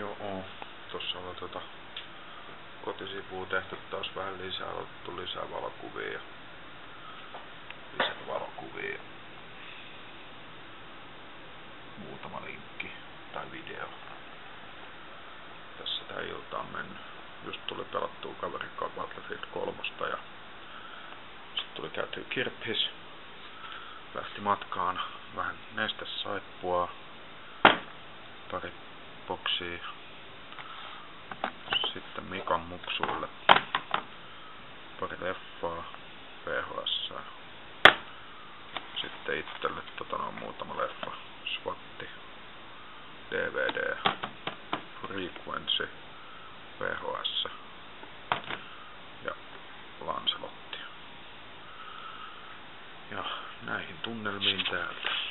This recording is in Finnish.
Joo, tossa on kotisivua tehty taas vähän lisää, otettu lisää valokuvia ja muutama linkki tai video. Tässä tää ilta on mennyt. Just tuli pelattua kaverikkaan Battlefield 3 ja sit tuli käytyä kirppis. Lähti matkaan vähän nestesaippua, pari boksia, sitten Mikan muksuille pari leffaa, VHS, sitten itselle muutama leffa, SWAT, DVD, Frequency, VHS ja Lancelotti. Ja näihin tunnelmiin täältä.